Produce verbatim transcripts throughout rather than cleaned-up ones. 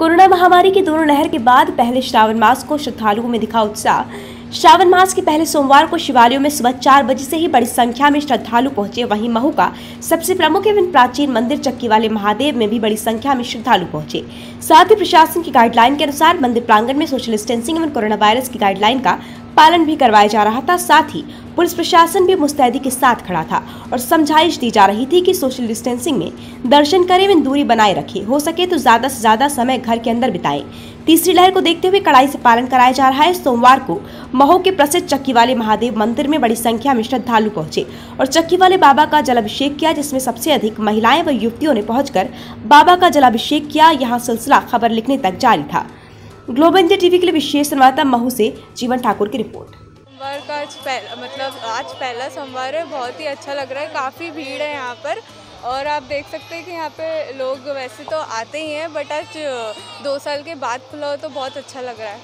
Corona महामारी की दोनों लहर के बाद पहले श्रावण मास को श्रद्धालुओं में दिखा उत्साह। श्रावण मास के पहले सोमवार को शिवालयों में सुबह चार बजे से ही बड़ी संख्या में श्रद्धालु पहुंचे। वहीं महू का सबसे प्रमुख एवं प्राचीन मंदिर चक्की वाले महादेव में भी बड़ी संख्या में श्रद्धालु पहुंचे। साथ ही प्रशासन की गाइडलाइन के अनुसार मंदिर प्रांगण में सोशल डिस्टेंसिंग एवं कोरोना वायरस की गाइडलाइन का पालन भी करवाया जा रहा था। साथ ही पुलिस प्रशासन भी मुस्तैदी के साथ खड़ा था और समझाइश दी जा रही थी कि सोशल डिस्टेंसिंग में दर्शन करें एवं दूरी बनाए रखें, हो सके तो ज्यादा से ज्यादा समय घर के अंदर बिताएं। तीसरी लहर को देखते हुए कड़ाई से पालन कराया जा रहा है। सोमवार को महू के प्रसिद्ध चक्की वाले महादेव मंदिर में बड़ी संख्या में श्रद्धालु पहुंचे और चक्की वाले बाबा का जलाभिषेक किया, जिसमें सबसे अधिक महिलाएं व युवतियों ने पहुंचकर बाबा का जलाभिषेक किया। यहाँ सिलसिला खबर लिखने तक जारी था। ग्लोबल इंडिया टीवी के लिए विशेष संवाददाता महू से जीवन ठाकुर की रिपोर्ट। सोमवार का आज पहला मतलब आज पहला सोमवार है, बहुत ही अच्छा लग रहा है। काफ़ी भीड़ है यहाँ पर और आप देख सकते हैं कि यहाँ पे लोग वैसे तो आते ही हैं, बट आज दो साल के बाद खुला हो तो बहुत अच्छा लग रहा है।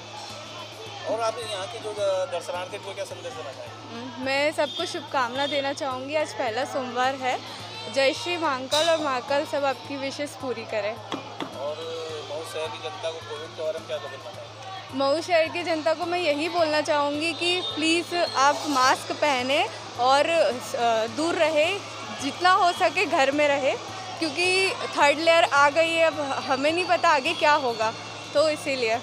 और आप यहाँ के जो दर्शनार्थी को क्या संदेश देना चाहेंगे? मैं सबको शुभकामना देना चाहूँगी। आज पहला सोमवार है। जय श्री महाकाल और महाकाल सब आपकी विशेष पूरी करें। और महू शहर की जनता को कोविड के बारे में क्या बोलना चाहेंगे? महू शहर की जनता को मैं यही बोलना चाहूँगी कि प्लीज़ आप मास्क पहने और दूर रहे, जितना हो सके घर में रहे, क्योंकि थर्ड लेयर आ गई है। अब हमें नहीं पता आगे क्या होगा, तो इसीलिए।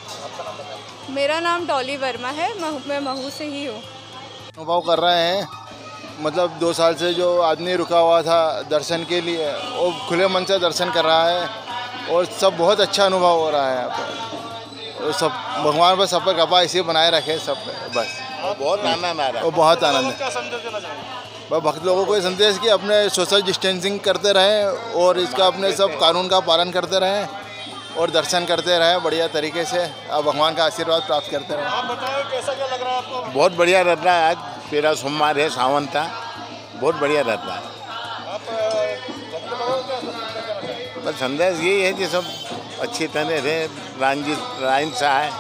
मेरा नाम डॉली वर्मा है, मैं महू से ही हूँ। अनुभव कर रहे हैं, मतलब दो साल से जो आदमी रुका हुआ था दर्शन के लिए, वो खुले मन से दर्शन कर रहा है और सब बहुत अच्छा अनुभव हो रहा है यहाँ पर। सब भगवान पर सब पर कृपा इसी बनाए रखे सब बस। बहुत आनंद आ रहा है। वो बहुत आनंद है। क्या संदेश देना चाहेंगे? बस भक्त लोगों को ये संदेश कि अपने सोशल डिस्टेंसिंग करते रहें और इसका अपने सब कानून का पालन करते रहें और दर्शन करते रहें बढ़िया तरीके से। आप भगवान का आशीर्वाद प्राप्त करते रहें। आप बताएं कैसा क्या लग रहा है आपको? बहुत बढ़िया लग रहा है। आज पहला सोमवार है, सावन था, बहुत बढ़िया लग रहा है। आप भक्त लोगों को क्या संदेश देना चाहेंगे? बस संदेश यही है कि सब अच्छी तरह रहे, रांझी लाइन से आए,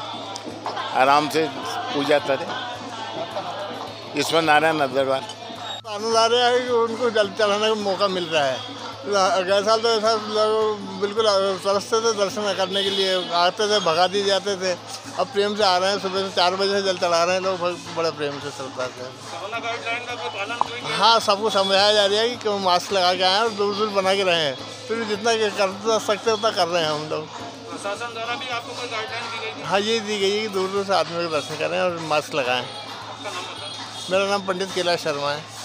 आराम से पूजा करें। ईश्वर नारायण अग्रवाल। आनंद आ रहा है कि उनको जल चढ़ाने का मौका मिल रहा है। अगले साल तो ऐसा लोग बिल्कुल तरसते थे दर्शन करने के लिए, आते थे भगा दिए जाते थे। अब प्रेम से आ रहे हैं, सुबह से चार बजे से जल चढ़ा रहे हैं लोग, बड़े प्रेम से श्रद्धा से। कोरोना गाइडलाइन का कोई पालन करेंगे? हाँ, सबको समझाया जा रहा है कि मास्क लगा के आएँ और दूर दूर बना के रहें। फिर जितना कर सकते उतना कर रहे हैं हम लोग। प्रशासन द्वारा भी आपको कोई गाइडलाइन दी गई थी? हाँ, ये दी गई है कि दूर दूर से आदमी को दर्शन करें और मास्क लगाएं। आपका नाम बताएं। मेरा नाम पंडित कैलाश शर्मा है।